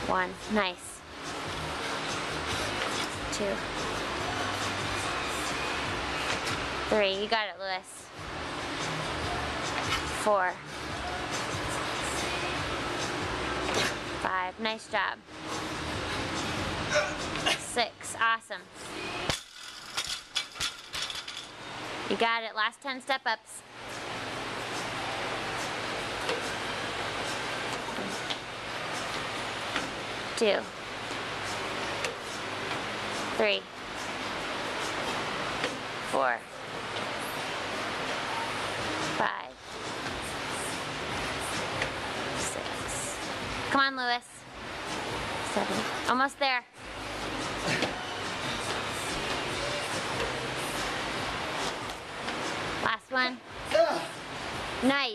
1. Nice. 2. 3. You got it, Lewis. 4. 5. Nice job. 6. Awesome. You got it. Last 10 step-ups. 2. 3. 4. 5. 6. Come on, Lewis. 7. Almost there. 1. Nice.